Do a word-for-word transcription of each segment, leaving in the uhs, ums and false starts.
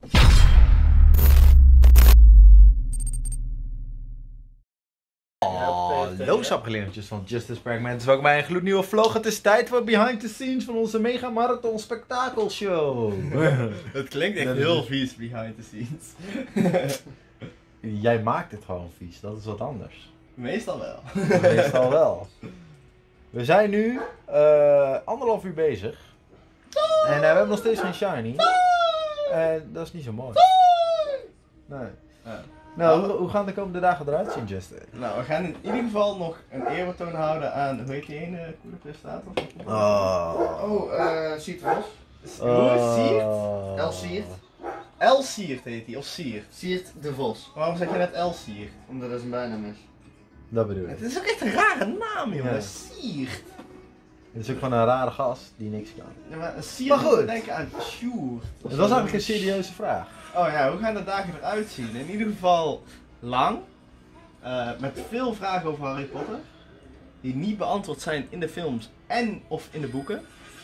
Hallo sapgeleertjes van Justice Fragments, welkom bij een gloednieuwe vlog. Het is tijd voor behind the scenes van onze mega marathon spektakelshow. Het klinkt echt heel vies, behind the scenes. Jij maakt het gewoon vies, dat is wat anders. Meestal wel. Meestal wel. We zijn nu uh, anderhalf uur bezig. En uh, we hebben nog steeds geen shiny. En dat is niet zo mooi. Nee. Ja. Nou, hoe, hoe gaan de komende dagen eruit zien, Justin? Nou, we gaan in ieder geval nog een eerbetoon houden aan, hoe heet die ene coole presentator? Oh. Oh, eh, uh, Siert Vos. Hoe is Siert? El Siert. El Siert heet hij, of Siert? Siert de Vos. Waarom zeg je net El Siert? Omdat dat zijn bijnaam is. Dat bedoel ik. Het is ook echt een rare naam, jongen. Ja. Siert. Het is ook gewoon een rare gast die niks kan. Ja, maar een Siert Maar goed. moet denken aan Sjoerd. Het was eigenlijk een serieuze vraag. Oh ja, hoe gaan de dagen eruit zien? In ieder geval lang. Uh, met veel vragen over Harry Potter. Die niet beantwoord zijn in de films en of in de boeken.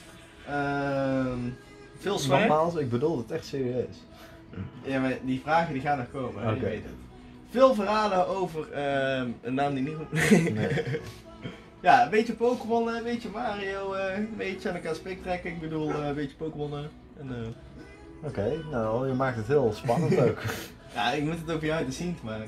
Uh, veel zwaar. Nogmaals, ik bedoel het echt serieus. Ja, maar die vragen die gaan nog komen, hè? Oké. Je weet het. Veel verhalen over uh, een naam die niet goed. Nee. Ja, een beetje Pokémon, een beetje Mario, uh, een beetje aan elkaar speek trekken. Ik bedoel, uh, een beetje Pokémon. Uh, en, uh... Oké, okay, nou je maakt het heel spannend ook. Ja, ik moet het ook behind the scenes maken.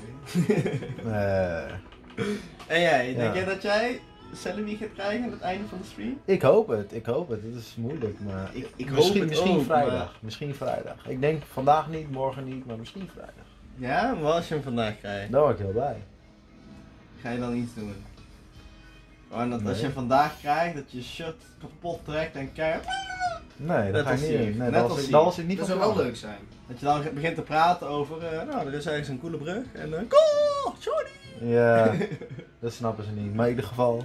uh, En jij, denk ja. jij dat jij Celebi gaat krijgen aan het einde van de stream? Ik hoop het, ik hoop het. Het is moeilijk, maar ik, ik misschien, hoop het misschien ook, vrijdag. maar... Misschien vrijdag. Ik denk vandaag niet, morgen niet, maar misschien vrijdag. Ja, maar als je hem vandaag krijgt, Daar word ik heel blij. ga je dan iets doen? Gewoon dat Nee. als je hem vandaag krijgt, dat je shirt kapot trekt en keihard. Nee, dat Net ga ik als niet hier. doen. Nee, Net dat, als was ik, hier. dat was ik niet Dat van zou wel plan. leuk zijn. Dat je dan begint te praten over, uh, nou, er is ergens een coole brug en uh, cool, sorry. Ja, dat snappen ze niet. Maar in ieder geval.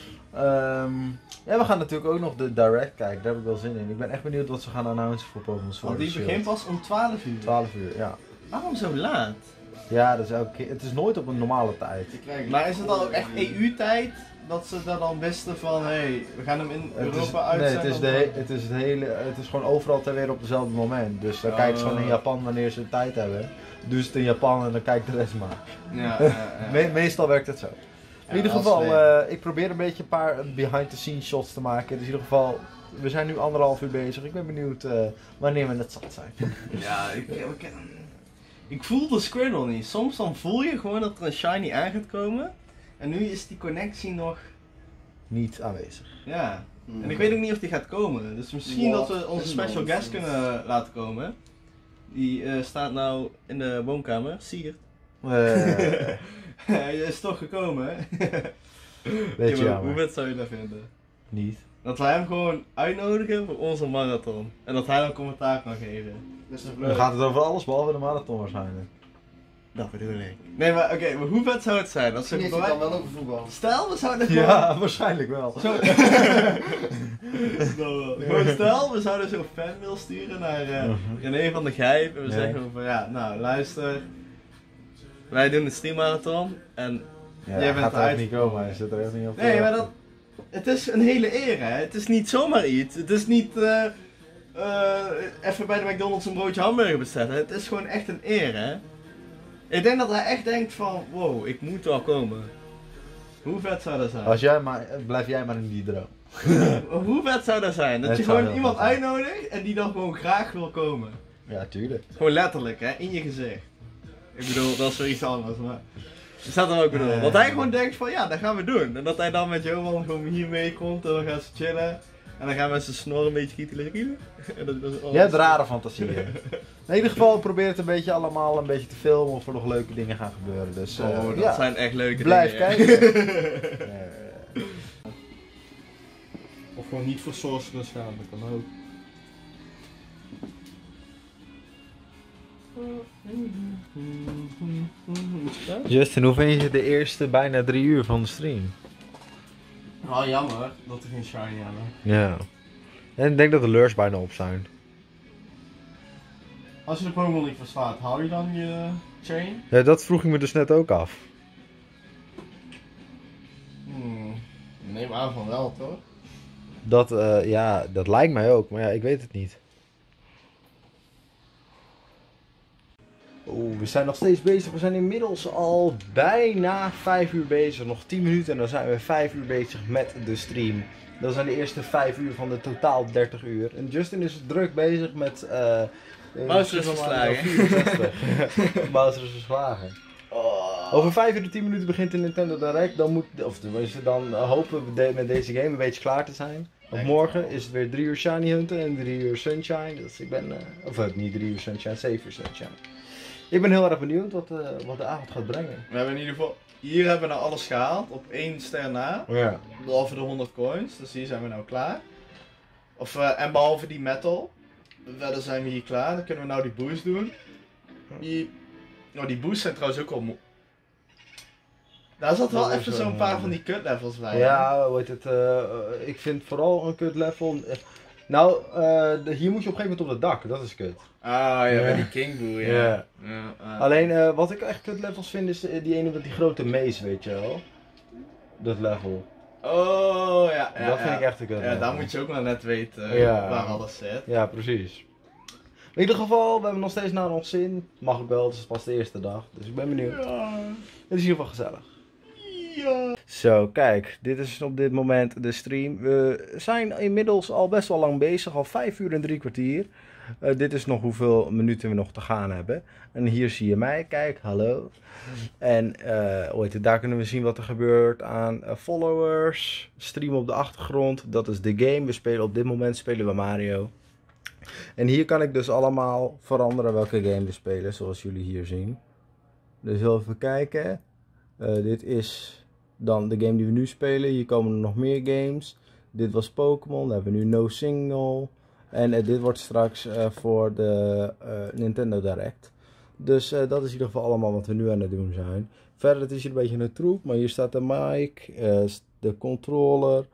Um, ja, we gaan natuurlijk ook nog de direct kijken. Daar heb ik wel zin in. Ik ben echt benieuwd wat ze gaan announcen voor Pokémon Sword. Want die Shield. begint pas om twaalf uur. twaalf uur, ja. Waarom zo laat? Ja, dat is elke keer. Het is nooit op een normale tijd. Maar is het dan ook echt E U-tijd dat ze daar dan wisten van, hé, hey, we gaan hem in Het is, Europa nee, uitzenden? het is, de, he- het is het hele, het is gewoon overal ter wereld op hetzelfde moment. Dus dan Oh. kijken ze gewoon in Japan wanneer ze tijd hebben. Doen ze het in Japan en dan kijkt de rest maar. Ja, ja, ja. Me- meestal werkt het zo. In ieder dat is geval, leuk. uh, ik probeer een beetje een paar behind the scenes shots te maken. Dus in ieder geval, we zijn nu anderhalf uur bezig. Ik ben benieuwd uh, wanneer we net zat zijn. Ja, ik, ik, ik voel de Squirtle niet. Soms dan voel je gewoon dat er een shiny aan gaat komen. En nu is die connectie nog, Niet aanwezig. ja. En ik weet ook niet of die gaat komen. Dus misschien What? dat we onze special guest kunnen laten komen. Die uh, staat nou in de woonkamer, Siert. Uh, Hij is toch gekomen, hè? weet je Ja, maar jammer. hoe vet zou je dat vinden? Niet. Dat wij hem gewoon uitnodigen voor onze marathon. En dat hij dan commentaar kan geven. Dat is toch Dan leuk? gaat het over alles behalve de marathon waarschijnlijk. Dat bedoel ik. Nee, maar oké, okay, maar hoe vet zou het zijn als ze Misschien bij heeft hij mij... dan wel over voetbal. Stel, we zouden gewoon... Ja, waarschijnlijk wel. Zo... no, gewoon stel, we zouden zo'n fanmail sturen naar uh, René van der Gijp. En we Ja. zeggen van, ja, nou luister. Wij doen de streammarathon. En Ja, jij bent gaat er uit- echt niet komen, hij zit er echt niet op. nee, maar dat... Het is een hele eer, hè. Het is niet zomaar iets. Het is niet... eh uh, even bij de McDonald's een broodje hamburger bestellen. Het is gewoon echt een eer, hè. Ik denk dat hij echt denkt van, wow, ik moet wel komen. Hoe vet zou dat zijn? Als jij maar, blijf jij maar in die droom. Hoe vet zou dat zijn? Dat Het je zou gewoon heel iemand vet zijn. uitnodigt en die dan gewoon graag wil komen. Ja, tuurlijk. Gewoon letterlijk, hè, in je gezicht. Ik bedoel, dat is weer iets anders, maar... Je snapt hem ook bedoel. Nee. Dat hij gewoon denkt van, ja, dat gaan we doen. En dat hij dan met Johan gewoon hier meekomt en dan gaan ze chillen. En dan gaan we zijn snor een beetje kietelen. En dat, dat is Je hebt rare fantasieën. In ieder geval, probeer het een beetje allemaal een beetje te filmen of er nog leuke dingen gaan gebeuren. Dus uh, Oh, dat ja, zijn echt leuke blijf dingen. hè. kijken. uh, Of gewoon niet voor sorcerers gaan, dat kan ook. Justin, hoe vind je de eerste bijna drie uur van de stream? Oh, jammer dat er geen shiny hebben. Ja. En ik denk dat de lures bijna op zijn. Als je de Pokémon niet verslaat, hou je dan je chain? Ja, dat vroeg ik me dus net ook af. Hmm. Neem aan van wel, toch? Dat, uh, ja, dat lijkt mij ook, maar ja, ik weet het niet. Oeh, we zijn nog steeds bezig. We zijn inmiddels al bijna vijf uur bezig. Nog tien minuten en dan zijn we vijf uur bezig met de stream. Dat zijn de eerste vijf uur van de totaal dertig uur. En Justin is druk bezig met... Uh, Bowser is verslagen. Bowser is verslagen. Oh. Over vijf uur en tien minuten begint de Nintendo Direct. Dan, moet, of tenminste, dan hopen we de, met deze game een beetje klaar te zijn. Want morgen is het weer drie uur Shiny Hunten en drie uur Sunshine. Dus ik ben... Uh, of uh, niet drie uur Sunshine, zeven uur Sunshine. Ik ben heel erg benieuwd wat, uh, wat de avond gaat brengen. We hebben in ieder geval... Hier hebben we nou alles gehaald, op één ster na. Ja. Behalve de honderd coins, dus hier zijn we nou klaar. Of, uh, en behalve die metal. Verder zijn we hier klaar, dan kunnen we nou die boost doen. Die, nou, die boosts zijn trouwens ook al moe. Daar zat wel even zo'n paar van die kut levels bij. Ja, hoe heet het? Uh, ik vind vooral een kut level. Nou, uh, de, hier moet je op een gegeven moment op het dak, dat is kut. Ah ja, Ja. bij die King Boo, ja. Ja. Ja, uh. Alleen uh, wat ik echt kut levels vind is uh, die ene met die grote mees, weet je wel. Dat level. Oh ja, ja dat ja. vind ik echt een kut Ja, level. daar moet je ook maar net weten uh, Ja. waar alles zit. Ja, precies. In ieder geval, we hebben nog steeds naar ons zin. Mag ik wel, het is pas de eerste dag. Dus ik ben benieuwd. Ja. Het is in ieder geval gezellig. Ja. Zo, kijk, dit is op dit moment de stream. We zijn inmiddels al best wel lang bezig, al vijf uur en drie kwartier. Uh, dit is nog hoeveel minuten we nog te gaan hebben. En hier zie je mij, kijk, hallo. En uh, hoe heet het, daar kunnen we zien wat er gebeurt aan uh, followers. Stream op de achtergrond, dat is de game. We spelen op dit moment spelen we Mario. En hier kan ik dus allemaal veranderen welke game we spelen, zoals jullie hier zien. Dus heel even kijken. Uh, dit is dan de game die we nu spelen. Hier komen er nog meer games. Dit was Pokémon. Dan hebben we nu No Single. En uh, dit wordt straks uh, voor de uh, Nintendo Direct. Dus uh, dat is in ieder geval allemaal wat we nu aan het doen zijn. Verder het is hier een beetje een troep. Maar hier staat de mic. Uh, de controller.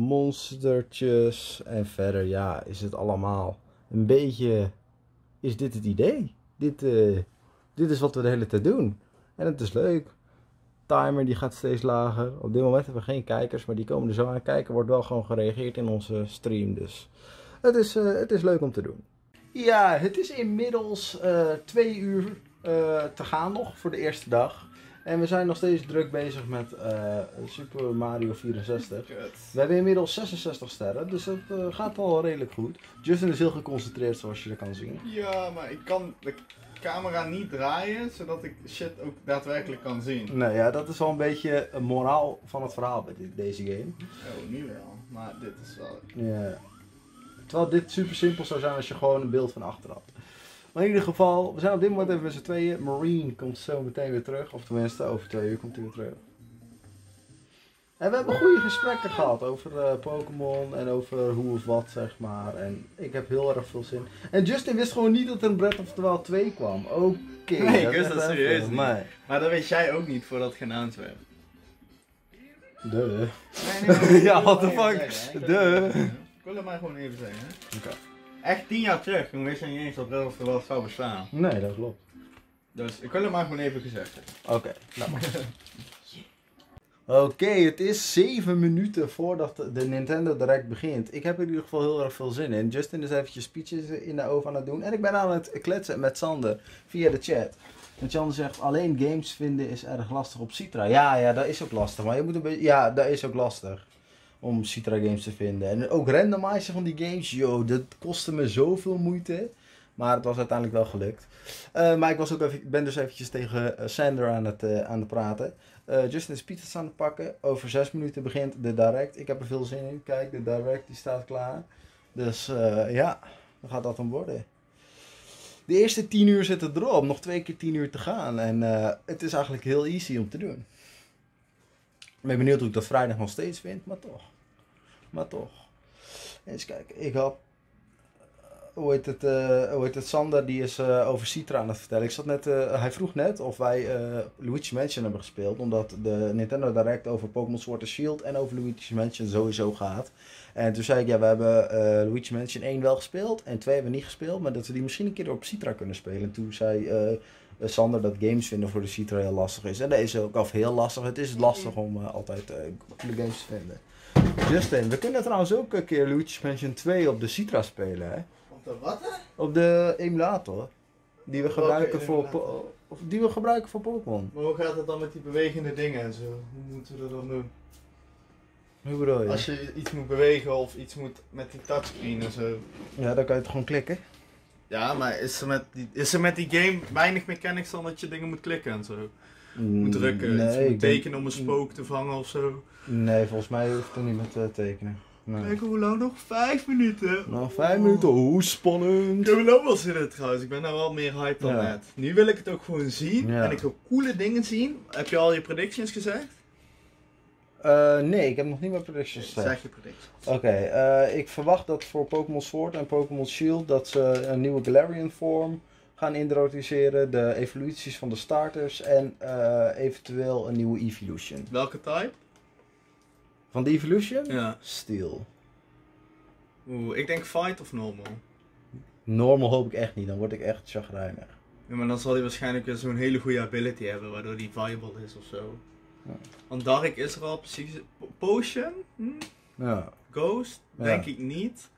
Monstertjes. En verder ja is het allemaal een beetje... Is dit het idee? Dit, uh, dit is wat we de hele tijd doen. En het is leuk. Timer die gaat steeds lager. Op dit moment hebben we geen kijkers, maar die komen er zo aan. Kijken wordt wel gewoon gereageerd in onze stream. Dus het is, uh, het is leuk om te doen. Ja, het is inmiddels uh, twee uur uh, te gaan nog voor de eerste dag. En we zijn nog steeds druk bezig met uh, Super Mario vierenzestig. We hebben inmiddels zesenzestig sterren, dus het uh, gaat al redelijk goed. Justin is heel geconcentreerd zoals je dat kan zien. Ja, maar ik kan de camera niet draaien, zodat ik shit ook daadwerkelijk kan zien. Nou ja, dat is wel een beetje een moraal van het verhaal bij dit, deze game. Oh, nu wel. Maar dit is wel... Ja. Terwijl dit super simpel zou zijn als je gewoon een beeld van achter had. Maar in ieder geval, we zijn op dit moment even met z'n tweeën. Marine komt zo meteen weer terug. Of tenminste, over twee uur komt hij weer terug. En we hebben goede gesprekken gehad over uh, Pokémon en over hoe of wat, zeg maar. En ik heb heel erg veel zin. En Justin wist gewoon niet dat er een Breath of the Wild twee kwam. Oké. Okay, Nee, ik wist dat serieus niet. Maar, maar dat weet jij ook niet voordat het geannounced werd. Duh. Nee, nee, nee, Ja, ik what wil the het fuck. zeggen, hè. Duh. Ik wil het maar gewoon even zeggen. Oké. Okay. Echt tien jaar terug, toen wist je niet eens dat Breath of the Wild zou bestaan. Nee, dat klopt. Dus ik wil het maar gewoon even gezegd hebben. Oké, okay, nou maar. Oké, okay, het is zeven minuten voordat de Nintendo Direct begint. Ik heb er in ieder geval heel erg veel zin in. Justin is eventjes speeches in de oven aan het doen. En ik ben aan het kletsen met Sander via de chat. En Sander zegt, alleen games vinden is erg lastig op Citra. Ja, ja, dat is ook lastig. Maar je moet een beetje... Ja, dat is ook lastig. Om Citra games te vinden. En ook randomizen van die games. Yo, dat kostte me zoveel moeite. Maar het was uiteindelijk wel gelukt. Uh, maar ik was ook even, ben dus eventjes tegen uh, Sander aan het, uh, aan het praten. Uh, Justin is pizzas aan het pakken. Over zes minuten begint de Direct. Ik heb er veel zin in. Kijk, de Direct die staat klaar. Dus uh, ja, dan gaat dat dan worden. De eerste tien uur zitten erop. Nog twee keer tien uur te gaan. En uh, het is eigenlijk heel easy om te doen. Ik ben benieuwd hoe ik dat vrijdag nog steeds vind. Maar toch. Maar toch. Eens kijken. Ik had... Hoe heet het, uh, hoe heet het, Sander die is uh, over Citra aan het vertellen. Ik zat net, uh, hij vroeg net of wij uh, Luigi's Mansion hebben gespeeld. Omdat de Nintendo Direct over Pokémon Sword and Shield en over Luigi's Mansion sowieso gaat. En toen zei ik, ja, we hebben uh, Luigi's Mansion één wel gespeeld en twee hebben we niet gespeeld. Maar dat we die misschien een keer op Citra kunnen spelen. En toen zei uh, Sander dat games vinden voor de Citra heel lastig is. En dat is ook af heel lastig. Het is lastig om uh, altijd uh, de games te vinden. Justin, we kunnen trouwens ook een keer Luigi's Mansion twee op de Citra spelen, hè? Op de wat? Op de emulator. Die we gebruiken Welke voor, inderdaad? po- of die we gebruiken voor Pokémon. Maar hoe gaat het dan met die bewegende dingen en zo? Hoe moeten we dat dan doen? Hoe bedoel je? Als je iets moet bewegen of iets moet met die touchscreen en zo. Ja, dan kan je het gewoon klikken. Ja, maar is er met die, is er met die game weinig mechanics dan dat je dingen moet klikken en zo? Moet drukken, nee, iets ik moet denk- tekenen om een spook te vangen of zo. Nee, volgens mij hoeft het niet met te tekenen. Nee. Kijk hoe lang nog? Vijf minuten. Nog vijf minuten, hoe spannend. Ik heb er nou wel zin in trouwens, ik ben nou wel meer hyped dan Ja. net. Nu wil ik het ook gewoon zien Ja. en ik wil coole dingen zien. Heb je al je predictions gezegd? Eh, nee, ik heb nog niet mijn predictions gezegd. Zeg je predictions. Oké, eh, ik verwacht dat voor Pokémon Sword en Pokémon Shield dat ze een nieuwe Galarian vorm gaan introduceren, de evoluties van de starters en eh, eventueel een nieuwe Evolution. Welke type? Van de Evolution? Ja. Steel. Oeh, ik denk fight of normal. Normal hoop ik echt niet, dan word ik echt chagrijnig. Ja, maar dan zal hij waarschijnlijk weer zo'n hele goede ability hebben, waardoor die viable is of zo. Ja. Want Dark is er al precies. Po- Potion? Hm? Ja. Ghost? Ja. Denk ik niet.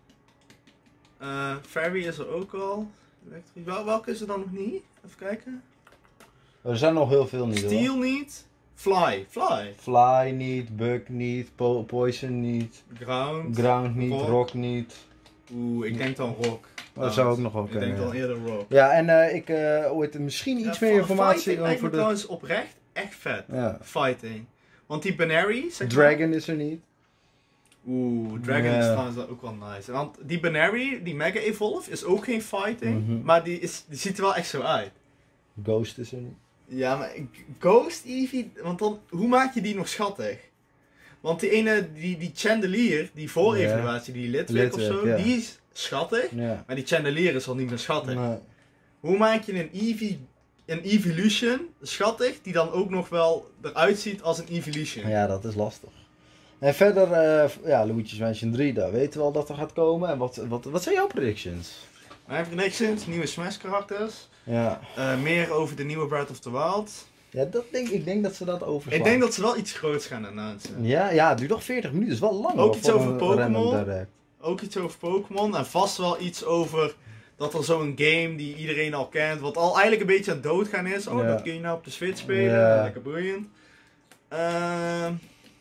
Eh Fairy is er ook al. Electric. Wel, welke is er dan nog niet? Even kijken. Er zijn nog heel veel niet hoor. Steel niet. Fly. Fly. Fly niet, Bug niet, po Poison niet, Ground. Ground niet, Rock. Rock niet. Oeh, ik denk dan Rock. Dat zou ook nog wel Ik kunnen. denk dan Ja, eerder Rock. ja en eh, ik eh ooit misschien iets Ja, meer fi- informatie fighting lijkt me over de... trouwens oprecht echt vet. Ja. Fighting. Want die Banary, zeg maar. Dragon is er niet. Oeh, Dragon Ja. is trouwens ook wel nice. Want die Banary, die Mega Evolve, is ook geen fighting. Mhm. Maar die, is, die ziet er wel echt zo uit. Ghost is er niet. Ja, maar ik- Ghost Eevee, want dan, hoe maak je die nog schattig? Want die ene, die, die Chandelier, die voor-evaluatie, die Litwick of Litwick, zo, ja. die is schattig. Ja. Maar die Chandelier is al niet meer schattig. Nee. Hoe maak je een Eevee, een Evolution schattig, die dan ook nog wel eruit ziet als een Evolution? Ja, dat is lastig. En verder, eh, ja, Luigi's Mansion drie, daar weten we al dat er gaat komen. En wat, wat, wat zijn jouw predictions? Mijn predictions, nieuwe Smash karakters. Ja, Eh, meer over de nieuwe Breath of the Wild. ja dat denk, ik denk dat ze dat overslaan. Ik denk dat ze wel iets groots gaan announcen. Ja, ja, het duurt nog veertig minuten, dat is wel lang Ook hoor, iets voor over een Pokémon. random direct. Ook iets over Pokémon en vast wel iets over dat er zo'n game die iedereen al kent, wat al eigenlijk een beetje aan het doodgaan is. Oh, Ja. dat kun je nou op de Switch spelen. Ja. Lekker boeiend. Ehm,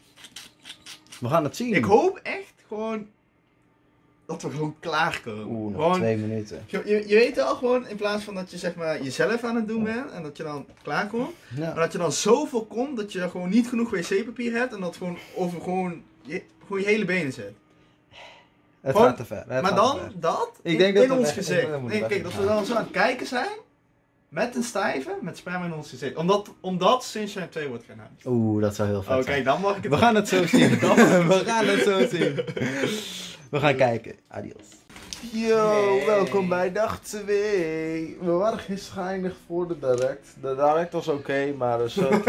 We gaan het zien. ik hoop echt gewoon dat we gewoon klaarkomen. Oeh, nog Gewoon, twee minuten. je, je, je weet wel gewoon, in plaats van dat je zeg maar jezelf aan het doen bent en dat je dan klaarkomt, Ja. maar dat je dan zoveel komt dat je gewoon niet genoeg wc-papier hebt en dat gewoon over gewoon je, gewoon je hele benen zit. Het Gewoon- gaat te ver. het Maar gaat dan te ver. dat Ik in, denk dat in we ons weg- gezicht. we moeten Nee, weg kijk, dat we gaan. dan zo aan het kijken zijn met een stijve met sperma in ons gezicht. Omdat, omdat Sunshine twee wordt gaan halen. Oeh, dat zou heel vet Oké, zijn. dan mag ik het. We gaan het zo zien. We gaan het zo zien. We gaan kijken. Adios. Yo, Hey. welkom bij dag twee. We waren gisteren geëindigd voor de direct. De direct was oké, maar uh, zo...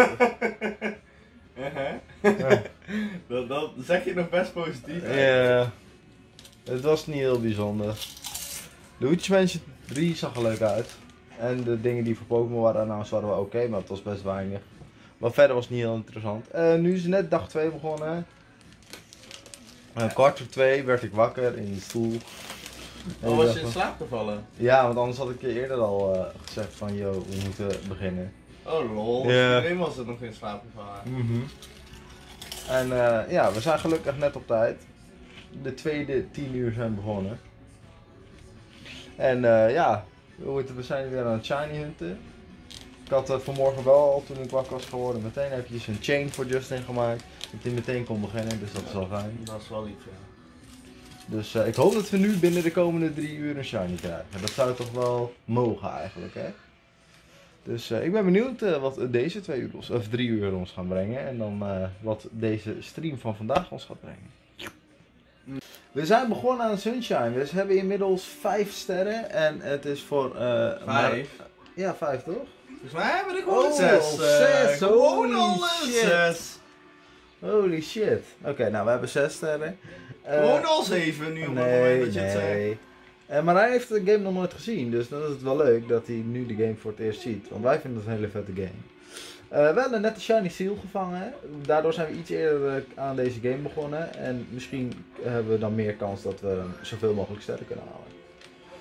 Uh-huh. dat, dat zeg je nog best positief. Ja, het was niet heel bijzonder. Luigi's Mansion drie zag er leuk uit. En de dingen die voor Pokémon waren announced waren wel oké, maar het was best weinig. Maar verder was het niet heel interessant. Eh, nu is net dag twee begonnen. Een kwart voor twee werd ik wakker in de stoel. En Oh, ik was dacht je in van- slaap gevallen? Ja, want anders had ik je eerder al eh, gezegd van, yo, we moeten beginnen. Oh lol, Ja. iedereen was er nog in slaap gevallen. En eh, ja, we zijn gelukkig net op tijd. De tweede tien uur zijn begonnen. En eh, ja, hoe heet het, we zijn weer aan het shiny hunten. Ik had uh, vanmorgen wel al, toen ik wakker was geworden, meteen eventjes een chain voor Justin gemaakt. Dat hij meteen kon beginnen, dus dat is wel fijn. Dat is wel lief, ja. Dus eh, ik hoop dat we nu binnen de komende drie uur een shiny krijgen. Dat zou toch wel mogen eigenlijk, hè? Dus eh, ik ben benieuwd eh, wat deze twee uur ons, of drie uur ons gaan brengen. En dan eh, wat deze stream van vandaag ons gaat brengen. We zijn begonnen aan Sunshine. We hebben inmiddels vijf sterren. En het is voor... eh, maar- Vijf? ja, vijf toch? Volgens mij hebben we er gewoon Oh, zes. eh, zes, Gewoon holy al een shit. zes. Holy shit. Oké, nou we hebben zes sterren. Eh, Gewoon al zeven nu op het moment dat je het zegt. nee. Eh, maar hij heeft de game nog nooit gezien, dus dan is het wel leuk dat hij nu de game voor het eerst ziet. Want wij vinden het een hele vette game. Eh, we hebben net de Shiny Seal gevangen. Daardoor zijn we iets eerder eh, aan deze game begonnen. En misschien hebben we dan meer kans dat we zoveel mogelijk sterren kunnen halen.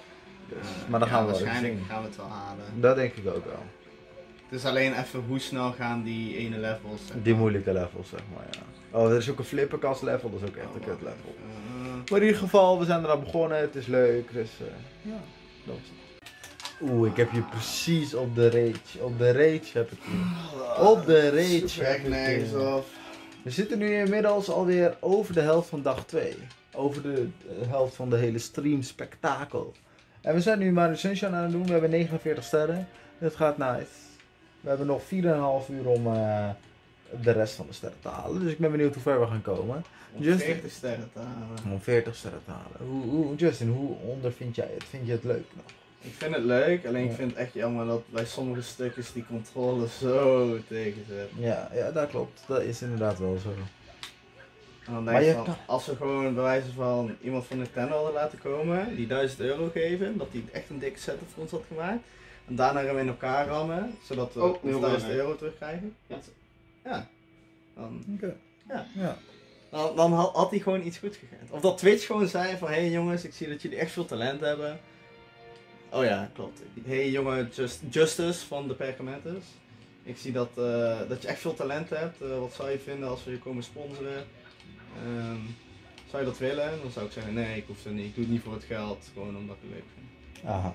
Dus, maar dan gaan we wel even waarschijnlijk zien. gaan we het wel halen. Dat denk ik ook wel. Het is alleen even hoe snel gaan die ene levels. zeg Die maar. moeilijke levels, zeg maar, ja. Oh, er is ook een flipperkast level, dat is ook echt een Oh, kut level. eh, Maar in ieder geval, we zijn eraan begonnen, het is leuk, dus uh, ja, dat was het. Oeh, ik heb je precies op de rage, op de rage heb ik je. Op de rage Super heb ik nergens je. op. We zitten nu inmiddels alweer over de helft van dag twee. Over de uh, helft van de hele stream spektakel. En we zijn nu maar de Sunshine aan het doen, we hebben negenenveertig sterren. Het gaat nice. We hebben nog vier komma vijf uur om uh, de rest van de sterren te halen, dus ik ben benieuwd hoe ver we gaan komen. Om Just- veertig sterren te halen. Om veertig sterren te halen. Hoe, hoe, Justin, hoe ondervind jij het? Vind je het leuk nog? Ik vind het leuk, alleen Ja. ik vind het echt jammer dat bij sommige stukjes die controle zo tegenzet. Ja, ja, dat klopt. Dat is inderdaad wel zo. En dan Maar denk je ik van, kan- als we gewoon bij wijze van iemand van Nintendo hadden laten komen, die duizend euro geven, dat die echt een dikke setup voor ons had gemaakt. En daarna hem in elkaar rammen, zodat we Oh, ons heel duizend belangrijk. euro terugkrijgen. Ja. Dan, Oké. Ja. Ja. dan, dan had, had hij gewoon iets goed gegund. Of dat Twitch gewoon zei van, hé hey jongens, ik zie dat jullie echt veel talent hebben. Oh ja, klopt. Hé hey jongen, Just, Justice van de Perkamentus. Ik zie dat, eh, dat je echt veel talent hebt. Eh, wat zou je vinden als we je komen sponsoren? Ehm, zou je dat willen? Dan zou ik zeggen, nee, ik hoef het niet. Ik doe het niet voor het geld, gewoon omdat ik het leuk vind. Aha.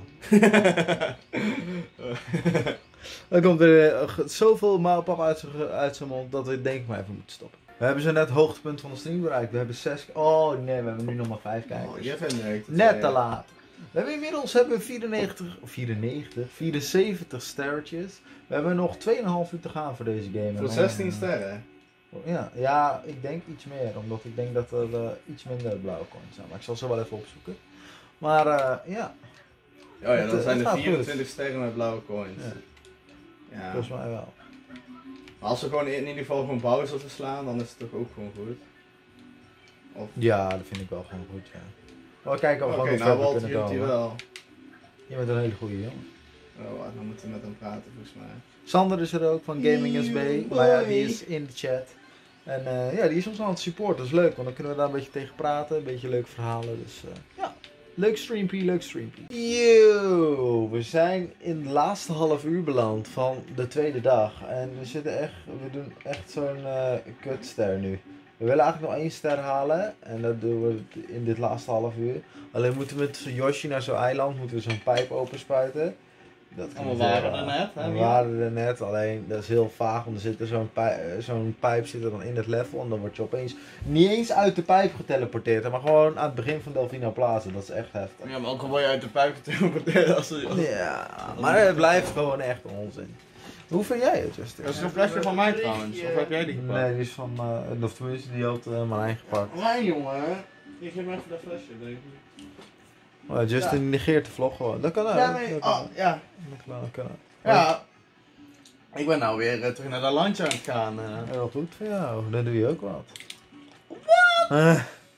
Dan komt er uh, zoveel maalpap uit zijn uit zijn mond dat we denk ik maar even moeten stoppen. We hebben zo net het hoogtepunt van de stream bereikt. We hebben zes... Oh nee, we hebben nu nog maar vijf kijkers. Oh, je vindt het Net te laat. We hebben inmiddels hebben we vierennegentig, of vierennegentig, vierenzeventig sterretjes. We hebben nog twee komma vijf uur te gaan voor deze game. En Voor dan, zestien eh, sterren. Ja, ja, ik denk iets meer, omdat ik denk dat er uh, iets minder blauwe coins zijn. Maar ik zal ze wel even opzoeken. Maar uh, ja, Oh ja, Het, dan eh, zijn het er gaat vierentwintig sterren met blauwe coins. Ja. Ja. volgens mij wel. Maar als we gewoon in ieder geval gewoon Bowser verslaan, dan is het toch ook gewoon goed. Of... Ja, dat vind ik wel gewoon goed, ja. Maar we kijken of we Oké, gewoon nou hoe ver we Walter kunnen doet hij komen. wel. Je bent een hele goede jongen. Oh, wacht, dan moeten we met hem praten volgens mij. Sander is er ook van Gaming S B, Yo, maar ja, boy. die is in de chat. En uh, ja, die is ons aan het supporten, dat is leuk, want dan kunnen we daar een beetje tegen praten, een beetje leuke verhalen, dus uh, ja. Leuk streampie, leuk streampie. Yo, we zijn in de laatste half uur beland van de tweede dag. En we zitten echt, we doen echt zo'n uh, kutster nu. We willen eigenlijk nog één ster halen en dat doen we in dit laatste half uur. Alleen moeten we met Yoshi naar zo'n eiland, moeten we zo'n pijp openspuiten. Dat En we klinkt waren heel er raar. net, hè, We Miel? waren er net, alleen dat is heel vaag, want er zit er zo'n pijp, zo'n pijp zit er dan in het level en dan word je opeens niet eens uit de pijp geteleporteerd, maar gewoon aan het begin van Delfino Plaza. Dat is echt heftig. Ja, maar ook al word je uit de pijp geteleporteerd als er... Ja, maar het blijft gewoon echt onzin. Hoe vind jij het, Justin? Dat is een flesje van mij trouwens, of heb jij die gepakt? Nee, die is van, uh, of tenminste, die had uh, mijn eigen gepakt. Nee jongen, je geeft me even dat flesje, denk ik. Oh, Justin negeert de vlog gewoon. Dat kan ook. Ja, nee, dat kan oh, ook. ja. Dat kan ook, dat kan ook. Ja. Ik ben nou weer uh, terug naar dat landje aan het gaan. Uh. Heel goed voor jou, dan doe je ook wat. Wat?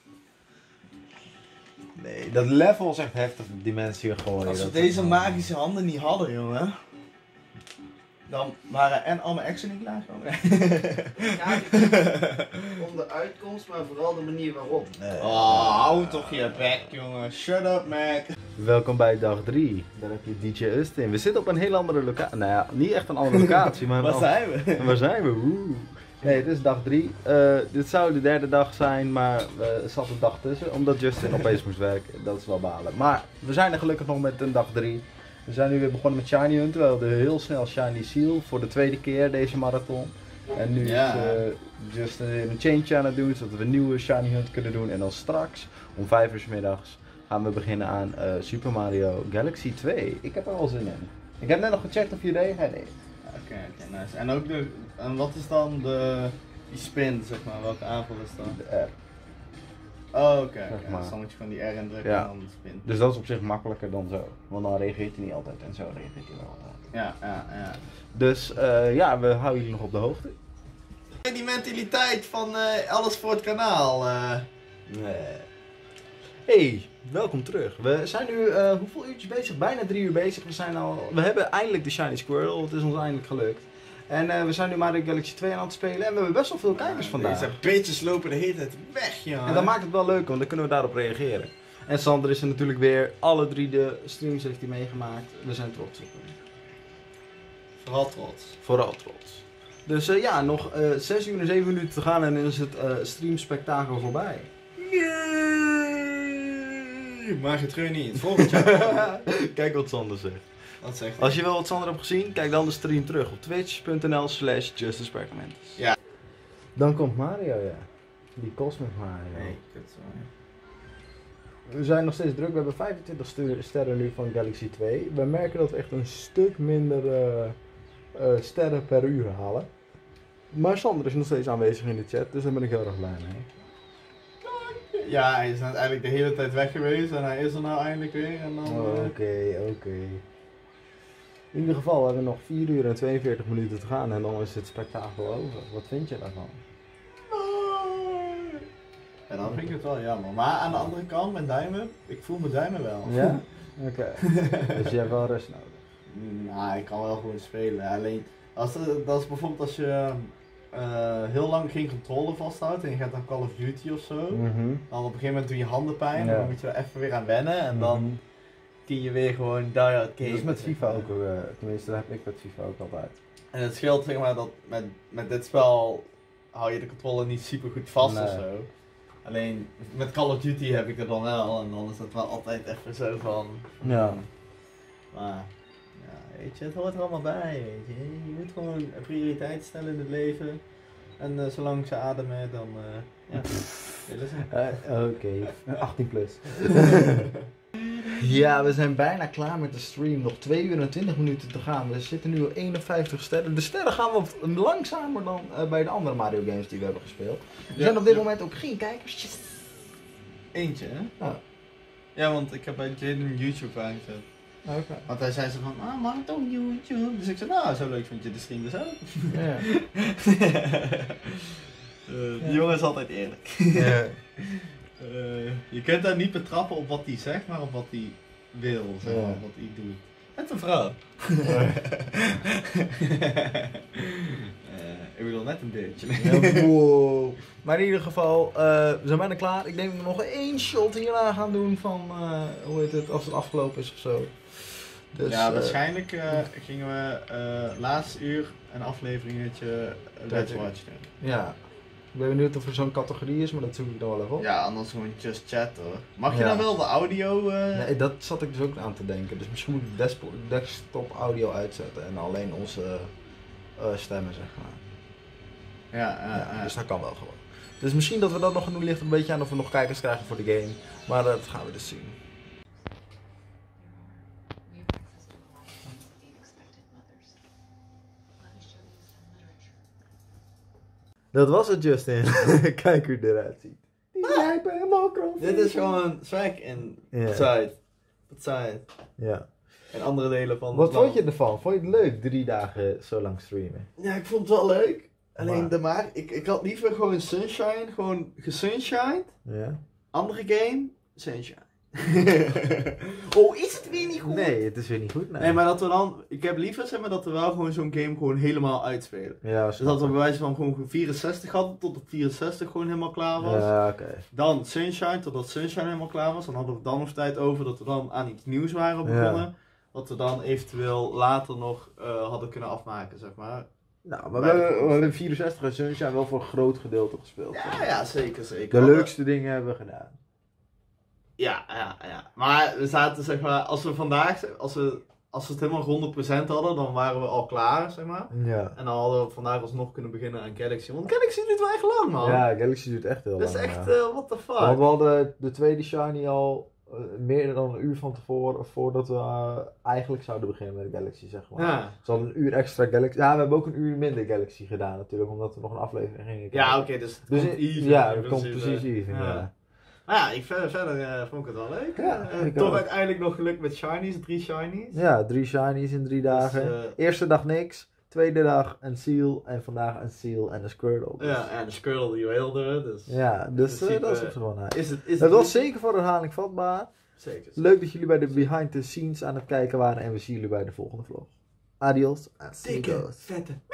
Nee, dat level is echt heftig, die mensen hier gooien. Als we Dat- deze magische handen niet hadden, jongen. Dan waren en al mijn exen niet klaargekomen. Ja, om de uitkomst, maar vooral de manier waarop. Nee. Oh, hou toch je bek, jongen. Shut up, Mac. Welkom bij dag drie. Daar heb je D J Ustin. We zitten op een heel andere locatie. Nou ja, niet echt een andere locatie, maar Waar wel- zijn we? Waar zijn we? Woe. Nee, dit is dag drie. Uh, dit zou de derde dag zijn, maar er zat een dag tussen, omdat Justin opeens moest werken. Dat is wel balen. Maar we zijn er gelukkig nog met een dag drie. We zijn nu weer begonnen met Shiny Hunt. We hadden heel snel Shiny Seal voor de tweede keer deze marathon. En nu Ja. is uh, Justin weer een change aan het doen, zodat we een nieuwe Shiny Hunt kunnen doen. En dan straks, om vijf uur 's middags, gaan we beginnen aan uh, Super Mario Galaxy twee. Ik heb er wel zin in. Ik heb net nog gecheckt of je deed. Hij deed. Oké, oké, nice. En ook de... En wat is dan de... Die spin, zeg maar. Welke aanval is dat? De R. Oh, oké. Zeg oké. maar. Dus dan moet je van die R indrukken Ja. en dan de spin. Dus dat is op zich makkelijker dan zo. Want dan reageert hij niet altijd en zo reageert hij wel altijd. Ja, ja, ja. Dus uh, ja, we houden jullie nog op de hoogte. Die mentaliteit van uh, alles voor het kanaal. Uh. Nee. Hey, welkom terug. We zijn nu uh, hoeveel uurtjes bezig? Bijna drie uur bezig. We, zijn al, we hebben eindelijk de Shiny Squirrel. Het is ons eindelijk gelukt. En uh, we zijn nu Mario Galaxy twee aan het spelen. En we hebben best wel veel kijkers vandaag. Deze beetjes lopen de hele tijd weg, ja. En dat maakt het wel leuk, want dan kunnen we daarop reageren. En Sander is er natuurlijk weer. Alle drie de streams heeft hij meegemaakt. We zijn trots op hem. Vooral trots. Vooral trots. Dus uh, ja, nog uh, zes uur en zeven minuten te gaan en dan is het uh, streamspektakel voorbij. Nee, maar getreur niet. Volgend jaar. Kijk wat Sander zegt. Wat zegt hij? Als je wel wat Sander hebt gezien, kijk dan de stream terug op twitch.nl slash justiceperkamentus. Ja. Dan komt Mario, ja. Die Cosmic Mario. Nee, kut zo. We zijn nog steeds druk, we hebben vijfentwintig stu- sterren nu van Galaxy twee. We merken dat we echt een stuk minder uh, uh, sterren per uur halen. Maar Sander is nog steeds aanwezig in de chat, dus daar ben ik heel erg blij mee. Ja, hij is uiteindelijk de hele tijd weg geweest en hij is er nou eindelijk weer. En dan, Oké, uh... oké. Okay. In ieder geval hebben we nog vier uur en tweeënveertig minuten te gaan en dan is het spektakel over. Wat vind je daarvan? En dan vind ik het wel jammer. Maar aan de andere kant, mijn duimen, ik voel mijn duimen wel. Ja? Oké. Okay. Dus je hebt wel rust nodig. Nou, ik kan wel gewoon spelen. Alleen, als er, dat is bijvoorbeeld als je uh, heel lang geen controle vasthoudt en je gaat dan Call of Duty of zo. Mm-hmm. Dan op een gegeven moment doe je handen pijn Ja. en dan moet je er even weer aan wennen en dan Mm-hmm. kun je weer gewoon die-hard gamen. Dat is met FIFA ook, uh, tenminste dat heb ik met FIFA ook altijd. En het scheelt zeg maar dat met, met dit spel hou je de controle niet super goed vast Nee. of zo. Alleen met Call of Duty heb ik het dan wel en dan is het wel altijd even zo van... Ja. Maar, ja, weet je, het hoort er allemaal bij, weet je. Je moet gewoon een prioriteit stellen in het leven. En uh, zolang ze ademen, dan, uh, ja, willen ze. Uh, Oké, okay. achttien plus. Ja, we zijn bijna klaar met de stream. Nog twee uur en twintig minuten te gaan. We zitten nu op eenenvijftig sterren. De sterren gaan wat langzamer dan uh, bij de andere Mario games die we hebben gespeeld. Er zijn Ja, op dit ja. moment ook geen kijkers. Eentje, hè? Ja. Ja, want ik heb bij Jaden YouTube aangezet. Oké. Okay. Want hij zei zo van, ah, maak het op YouTube. Dus ik zei, nou, zo leuk vind je de stream dus ook. Ja. uh, die Ja. jongen is altijd eerlijk. Ja. Uh, je kunt daar niet betrappen op wat hij zegt, maar op wat hij wil, zeg maar, Ja. wat hij doet. Met een vrouw. uh, ik bedoel, net een beetje. Ja, wow. Maar in ieder geval, uh, we zijn bijna klaar. Ik denk dat we nog één shot hierna gaan doen van, uh, hoe heet het, als het afgelopen is of zo. Dus, ja, uh, waarschijnlijk uh, gingen we uh, laatst uur een afleveringetje Let's Watch doen. Ja. Ik ben benieuwd of er zo'n categorie is, maar dat zoek ik dan wel even op. Ja, anders gewoon just chat hoor. Mag je Ja. nou wel de audio? Uh... Nee, dat zat ik dus ook aan te denken. Dus misschien moet ik desktop, desktop audio uitzetten en alleen onze uh, stemmen, zeg maar. Ja, uh, Ja, uh. dus dat kan wel gewoon. Dus misschien dat we dat nog doen, ligt een beetje aan of we nog kijkers krijgen voor de game. Maar dat gaan we dus zien. Dat was het, Justin. Kijk hoe het eruit ziet. Die lijpen helemaal kroon. Dit is gewoon swag in Ja. Zuid. Het Zuid. Ja. En andere delen van Wat het land. vond je ervan? Vond je het leuk, drie dagen zo lang streamen? Ja, ik vond het wel leuk. Alleen Maar- de maar, ik, ik had liever gewoon Sunshine, gewoon gesunshined. Ja. Andere game, Sunshine. Oh, is het weer niet goed? Nee, het is weer niet goed. Nee, Nee, maar dat we dan, ik heb liever zeg maar dat we wel gewoon zo'n game gewoon helemaal uitspelen. Ja, Dus dat we bij wijze van gewoon vierenzestig hadden, tot de vierenzestig gewoon helemaal klaar was. Ja, oké. Dan Sunshine, totdat Sunshine helemaal klaar was. Dan hadden we dan nog tijd over dat we dan aan iets nieuws waren begonnen. Ja. Wat we dan eventueel later nog uh, hadden kunnen afmaken, zeg maar. Nou, maar we hebben, we hebben vierenzestig en Sunshine wel voor een groot gedeelte gespeeld. Ja, ja, zeker, zeker. De Want we- leukste dingen hebben we gedaan. Ja, ja, ja. Maar we zaten, zeg maar, als we vandaag, als we, als we het helemaal honderd procent hadden, dan waren we al klaar, zeg maar. Ja. En dan hadden we vandaag alsnog kunnen beginnen aan Galaxy. Want Galaxy duurt wel echt lang, man. Ja, Galaxy duurt echt heel Dat is lang. echt, ja. uh, what the fuck. Want we hadden de tweede Shiny al uh, meer dan een uur van tevoren, voordat we uh, eigenlijk zouden beginnen met Galaxy, zeg maar. Ja, Ze hadden een uur extra Galaxy. Ja, we hebben ook een uur minder Galaxy gedaan natuurlijk, omdat we nog een aflevering gingen kijken. ja oké, dus het Dus komt in- even. ja, in het komt principe. precies even, ja. Maar ja, ik, verder, verder uh, vond ik het wel leuk. Ja, Uh, ik toch ook. uiteindelijk nog gelukt met Shinies, drie Shinies. Ja, drie Shinies in drie dagen. Dus, uh, Eerste dag niks, tweede dag een Seal en vandaag een Seal en een Squirtle. Dus- ja, en de Squirrel die wilde, dus... Ja, dus In uh, principe, dat is op zich wel nice. Is het, is Het was niet- zeker voor herhaling vatbaar. Zeker. Leuk dat jullie bij de behind the scenes aan het kijken waren en we zien jullie bij de volgende vlog. Adios. Dikke, amigos. vette